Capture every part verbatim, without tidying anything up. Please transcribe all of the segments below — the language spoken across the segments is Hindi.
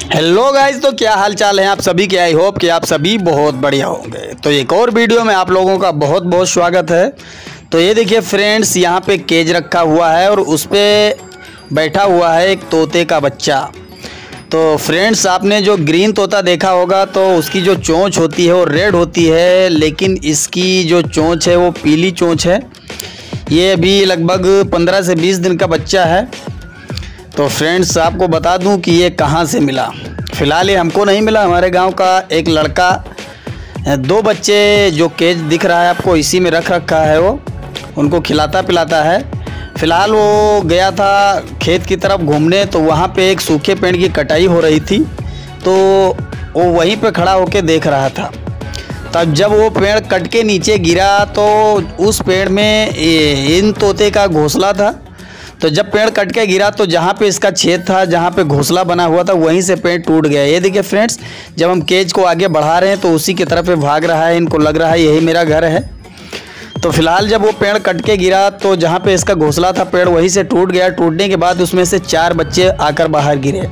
हेलो गाइस, तो क्या हाल चाल है आप सभी के। आई होप कि आप सभी बहुत बढ़िया होंगे। तो एक और वीडियो में आप लोगों का बहुत बहुत स्वागत है। तो ये देखिए फ्रेंड्स, यहाँ पे केज रखा हुआ है और उस पर बैठा हुआ है एक तोते का बच्चा। तो फ्रेंड्स, आपने जो ग्रीन तोता देखा होगा तो उसकी जो चोंच होती है वो रेड होती है, लेकिन इसकी जो चोंच है वो पीली चोंच है। ये अभी लगभग पंद्रह से बीस दिन का बच्चा है। तो फ्रेंड्स, आपको बता दूं कि ये कहाँ से मिला। फ़िलहाल ये हमको नहीं मिला, हमारे गांव का एक लड़का दो बच्चे जो केज दिख रहा है आपको इसी में रख रखा है, वो उनको खिलाता पिलाता है। फ़िलहाल वो गया था खेत की तरफ घूमने, तो वहाँ पे एक सूखे पेड़ की कटाई हो रही थी, तो वो वहीं पे खड़ा होकर देख रहा था। तब जब वो पेड़ कट के नीचे गिरा तो उस पेड़ में इन तोते का घोंसला था। तो जब पेड़ कट के गिरा तो जहाँ पे इसका छेद था, जहाँ पे घोंसला बना हुआ था, वहीं से पेड़ टूट गया। ये देखिए फ्रेंड्स, जब हम केज को आगे बढ़ा रहे हैं तो उसी की तरफ भाग रहा है। इनको लग रहा है यही मेरा घर है। तो फिलहाल जब वो पेड़ कट के गिरा तो जहाँ पे इसका घोंसला था पेड़ वहीं से टूट गया। टूटने के बाद उसमें से चार बच्चे आकर बाहर गिरे।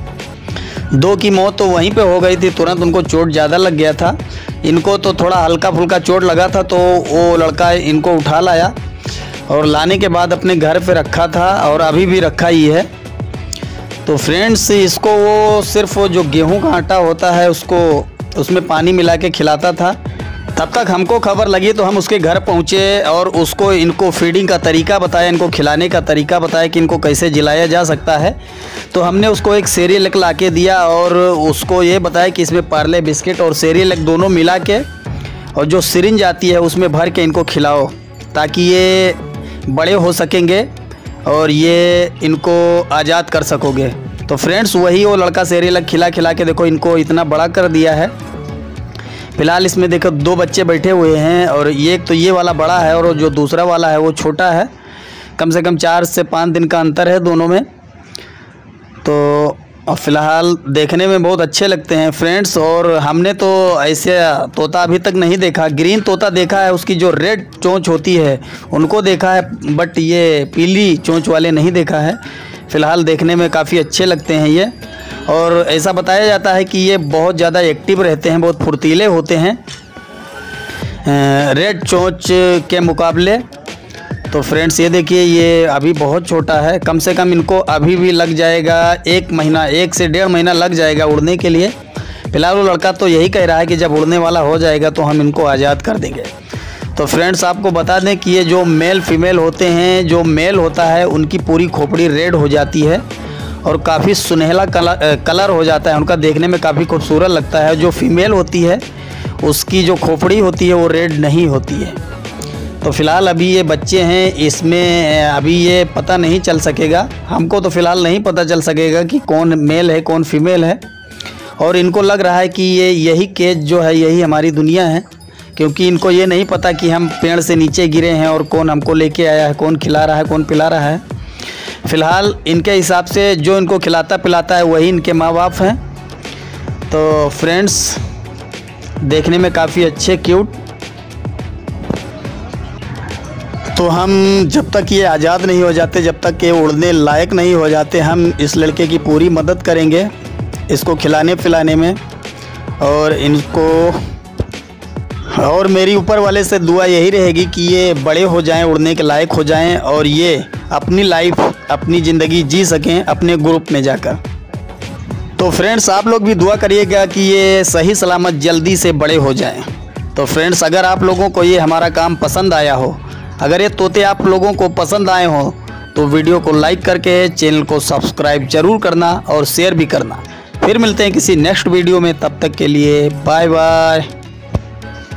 दो की मौत तो वहीं पे हो गई थी, तुरंत उनको चोट ज़्यादा लग गया था। इनको तो थोड़ा हल्का फुल्का चोट लगा था, तो वो लड़का इनको उठा लाया और लाने के बाद अपने घर पे रखा था और अभी भी रखा ही है। तो फ्रेंड्स, इसको वो सिर्फ जो गेहूं का आटा होता है उसको उसमें पानी मिला के खिलाता था। तब तक हमको खबर लगी तो हम उसके घर पहुंचे और उसको इनको फीडिंग का तरीका बताया, इनको खिलाने का तरीका बताया कि इनको कैसे जिलाया जा सकता है। तो हमने उसको एक सेरियलक ला के दिया और उसको ये बताया कि इसमें पार्ले बिस्किट और सेरियलक दोनों मिला के और जो सिरिंज आती है उसमें भर के इनको खिलाओ, ताकि ये बड़े हो सकेंगे और ये इनको आज़ाद कर सकोगे। तो फ्रेंड्स, वही वो लड़का सेरियलक खिला खिला के देखो इनको इतना बड़ा कर दिया है। फ़िलहाल इसमें देखो दो बच्चे बैठे हुए हैं और ये तो ये वाला बड़ा है और जो दूसरा वाला है वो छोटा है। कम से कम चार से पाँच दिन का अंतर है दोनों में। तो और फ़िलहाल देखने में बहुत अच्छे लगते हैं फ्रेंड्स। और हमने तो ऐसे तोता अभी तक नहीं देखा। ग्रीन तोता देखा है, उसकी जो रेड चोंच होती है उनको देखा है, बट ये पीली चोंच वाले नहीं देखा है। फ़िलहाल देखने में काफ़ी अच्छे लगते हैं ये। और ऐसा बताया जाता है कि ये बहुत ज़्यादा एक्टिव रहते हैं, बहुत फुर्तीले होते हैं रेड चोंच के मुकाबले। तो फ्रेंड्स, ये देखिए ये अभी बहुत छोटा है। कम से कम इनको अभी भी लग जाएगा एक महीना, एक से डेढ़ महीना लग जाएगा उड़ने के लिए। फिलहाल वो लड़का तो यही कह रहा है कि जब उड़ने वाला हो जाएगा तो हम इनको आज़ाद कर देंगे। तो फ्रेंड्स, आपको बता दें कि ये जो मेल फीमेल होते हैं, जो मेल होता है उनकी पूरी खोपड़ी रेड हो जाती है और काफ़ी सुनहला कलर कलर हो जाता है, उनका देखने में काफ़ी खूबसूरत लगता है। जो फीमेल होती है उसकी जो खोपड़ी होती है वो रेड नहीं होती है। तो फ़िलहाल अभी ये बच्चे हैं, इसमें अभी ये पता नहीं चल सकेगा, हमको तो फ़िलहाल नहीं पता चल सकेगा कि कौन मेल है कौन फीमेल है। और इनको लग रहा है कि ये यही केज जो है यही हमारी दुनिया है, क्योंकि इनको ये नहीं पता कि हम पेड़ से नीचे गिरे हैं और कौन हमको लेके आया है, कौन खिला रहा है, कौन पिला रहा है। फ़िलहाल इनके हिसाब से जो इनको खिलाता पिलाता है वही इनके माँ बाप हैं। तो फ्रेंड्स, देखने में काफ़ी अच्छे क्यूट। तो हम जब तक ये आज़ाद नहीं हो जाते, जब तक ये उड़ने लायक नहीं हो जाते, हम इस लड़के की पूरी मदद करेंगे इसको खिलाने पिलाने में। और इनको और मेरी ऊपर वाले से दुआ यही रहेगी कि ये बड़े हो जाएं, उड़ने के लायक हो जाएं और ये अपनी लाइफ, अपनी ज़िंदगी जी सकें अपने ग्रुप में जाकर। तो फ्रेंड्स, आप लोग भी दुआ करिएगा कि ये सही सलामत जल्दी से बड़े हो जाएं। तो फ्रेंड्स, अगर आप लोगों को ये हमारा काम पसंद आया हो, अगर ये तोते आप लोगों को पसंद आए हों, तो वीडियो को लाइक करके चैनल को सब्सक्राइब ज़रूर करना और शेयर भी करना। फिर मिलते हैं किसी नेक्स्ट वीडियो में, तब तक के लिए बाय बाय।